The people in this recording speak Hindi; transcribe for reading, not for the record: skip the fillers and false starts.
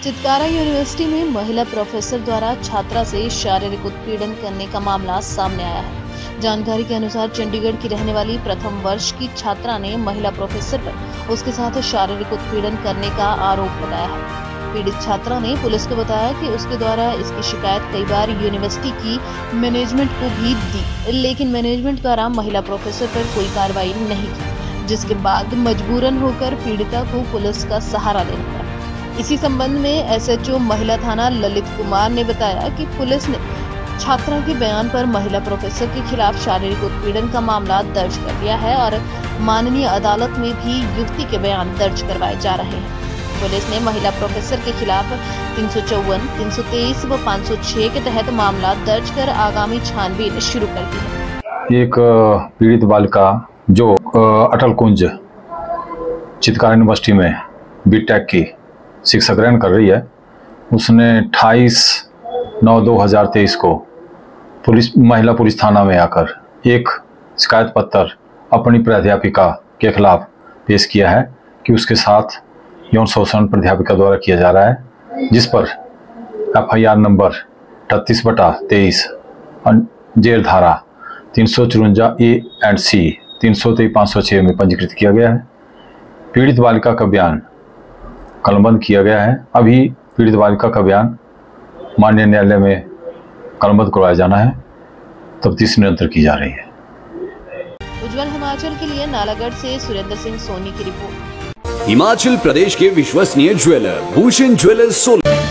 चितकारा यूनिवर्सिटी में महिला प्रोफेसर द्वारा छात्रा से शारीरिक उत्पीड़न करने का मामला सामने आया है। जानकारी के अनुसार चंडीगढ़ की रहने वाली प्रथम वर्ष की छात्रा ने महिला प्रोफेसर पर उसके साथ शारीरिक उत्पीड़न करने का आरोप लगाया है। पीड़ित छात्रा ने पुलिस को बताया कि उसके द्वारा इसकी शिकायत कई बार यूनिवर्सिटी की मैनेजमेंट को भी दी, लेकिन मैनेजमेंट द्वारा महिला प्रोफेसर पर कोई कार्रवाई नहीं की, जिसके बाद मजबूरन होकर पीड़िता को पुलिस का सहारा लेना पड़ा। इसी संबंध में एसएचओ महिला थाना ललित कुमार ने बताया कि पुलिस ने छात्रा के बयान पर महिला प्रोफेसर के खिलाफ शारीरिक उत्पीड़न का मामला दर्ज कर लिया है और माननीय अदालत में भी युवती के बयान दर्ज करवाए जा रहे हैं। पुलिस ने महिला प्रोफेसर के खिलाफ 354, 323 व 506 के तहत मामला दर्ज कर आगामी छानबीन शुरू कर दी है। एक पीड़ित बालिका जो अटल कुंज चितकारा यूनिवर्सिटी में बीटेक की शिक्षा ग्रहण कर रही है, उसने 28/9/2023 को महिला पुलिस थाना में आकर एक शिकायत पत्र अपनी प्राध्यापिका के खिलाफ पेश किया है कि उसके साथ यौन शोषण प्राध्यापिका द्वारा किया जा रहा है, जिस पर FIR नंबर 38/23 जेर धारा 354A एंड C 323/506 में पंजीकृत किया गया है। पीड़ित बालिका का बयान कलमबंद किया गया है। अभी पीड़ित बालिका का बयान माननीय न्यायालय में कलमबंद करवाया जाना है, तफ्तीश निरंतर की जा रही है। उज्जवल हिमाचल के लिए नालागढ़ से सुरेंद्र सिंह सोनी की रिपोर्ट। हिमाचल प्रदेश के विश्वसनीय ज्वेलर भूषण ज्वेलर्स सोलन।